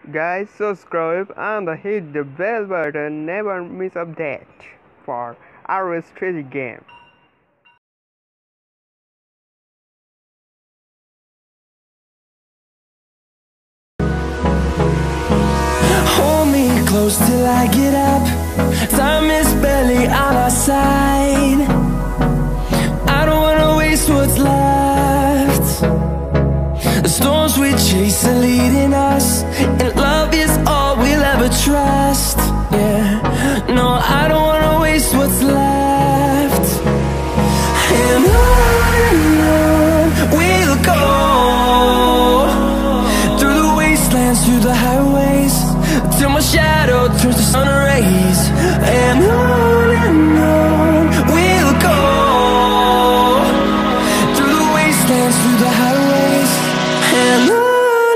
Guys, subscribe and hit the bell button. Never miss update for our strategy game. Hold me close till I get up. Time is barely on our side. I don't wanna waste what's left. The storms we chase are leading us, and love is all we'll ever trust. Yeah, no, I don't wanna waste what's left. And on we'll go, through the wastelands, through the highways, till my shadow turns to sun rays. And on we'll go, through the wastelands, through the highways, and on we'll go.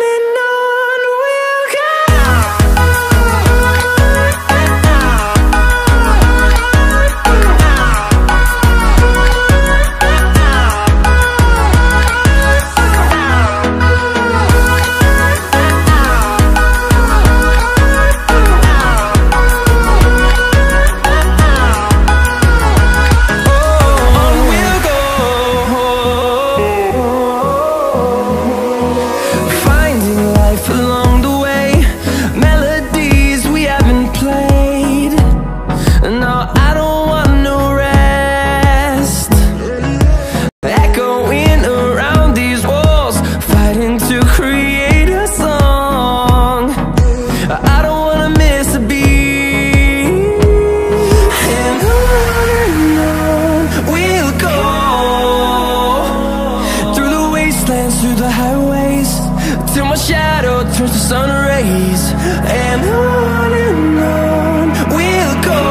Through the highways, till my shadow turns to sun rays. And on we'll go,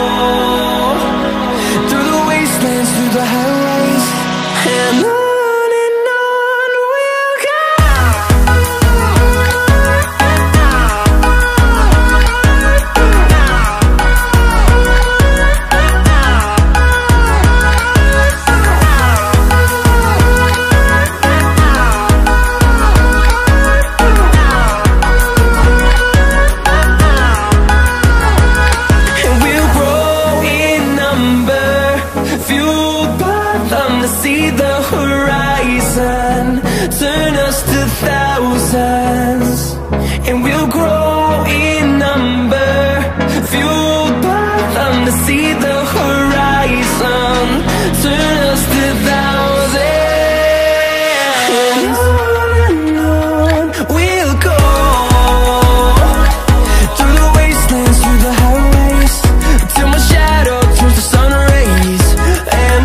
through the wastelands, through the highways, and on we'll go. See the horizon turn us to thousands, and we'll grow in number, fueled by them. To see the horizon turn us to thousands, and on we'll go, through the wastelands, through the highways, till my shadow turns to sun rays. And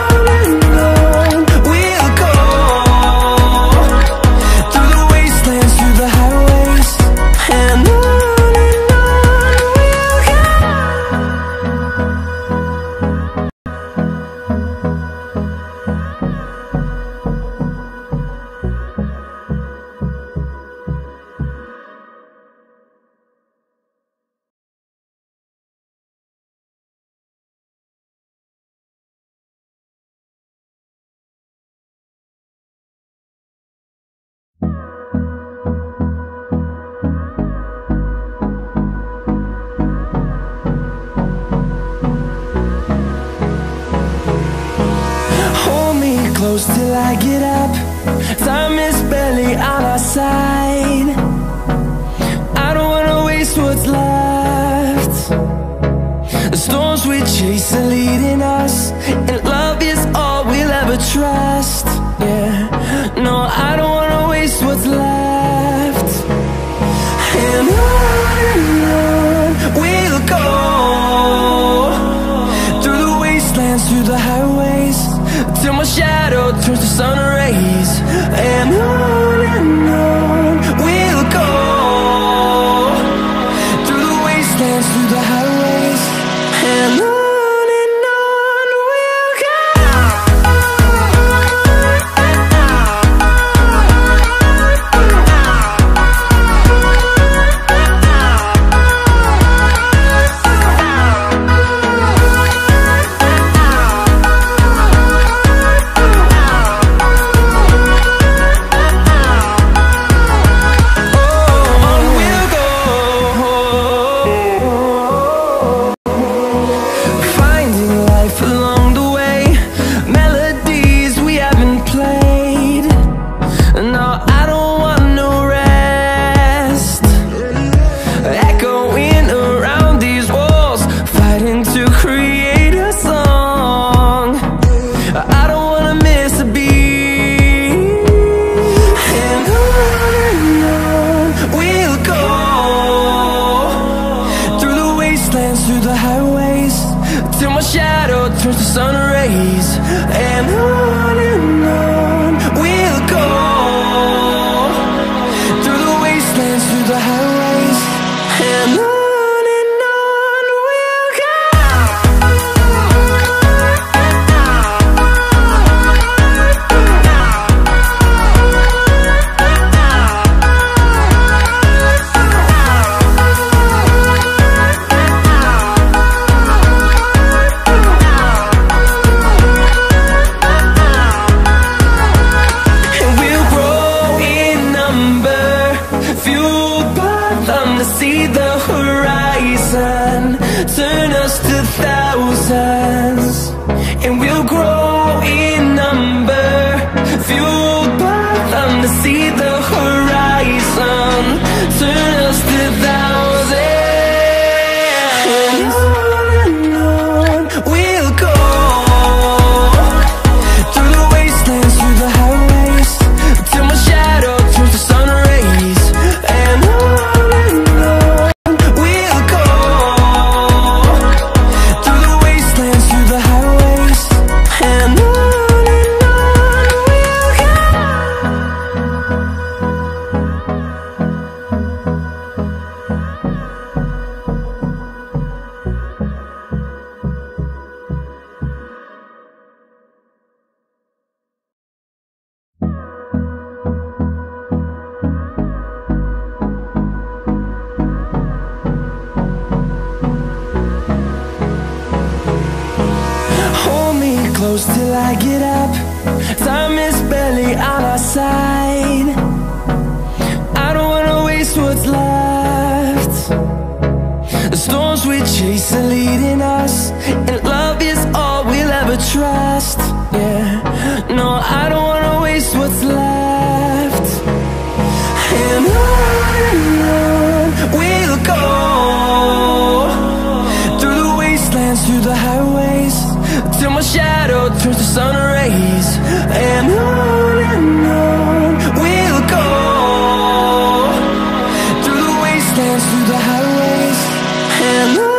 close till I get up. Time is barely on our side. I don't wanna waste what's left. The storms we chase are leading us, and love is all we'll ever trust. Yeah, no, I don't wanna waste what's left. And on we'll go, through the wastelands, through the highways, till my shadow turns to sun rays. And on we'll go, through the wastelands, through the highways, and on we'll go. sun rays. And on we'll go, through the wastelands, through the highways. And on we'll go. See the horizon, turn us to thousands, and we'll grow in number, fueled by them. To see the horizon, turn us to thousands, and on we'll go, through the wastelands, through the highways, till my shadow turns to sun rays. And close till I get up. Time is barely on our side. I don't wanna waste what's left. The storms we chase are leading us, and love is all we'll ever trust. Yeah, no, I don't wanna waste what's left. And on we'll go, through the wastelands, through the highways, till my shadow turns to sun rays. And on we'll go, through the wastelands, through the highways. And on we'll go.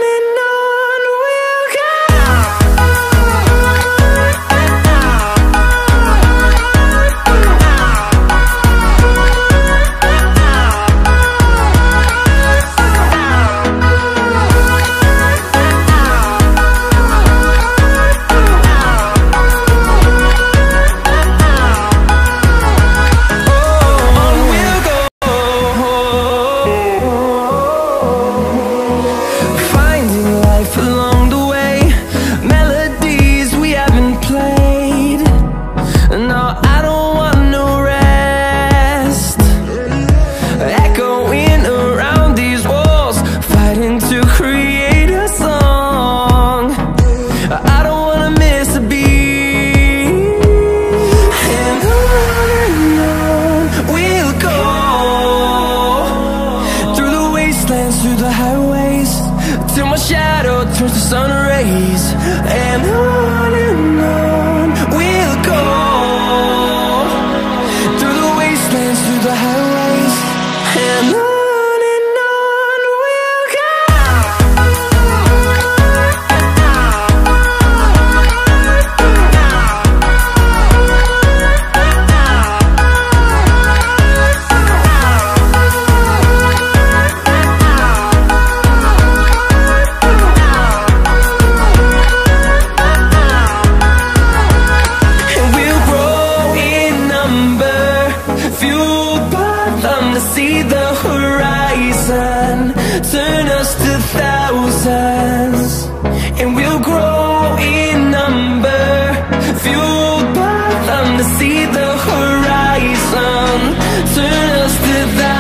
Through the highways, till my shadow turns to sun rays. And on we'll go, through the wastelands, through the highways. And on we'll go. See the horizon, turn us to thousands, and we'll grow in number, fueled by them. To see the horizon, turn us to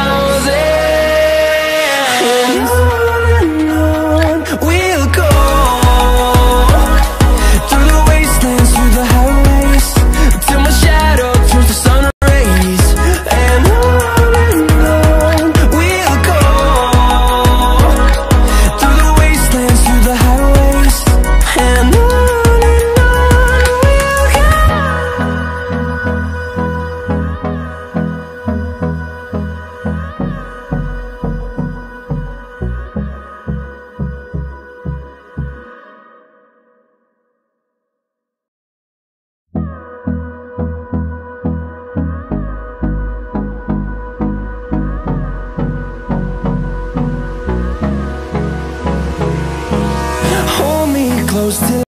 thousands, and on we'll go, through the wastelands, through the highways, till my shadow turns to sun rays. And and close till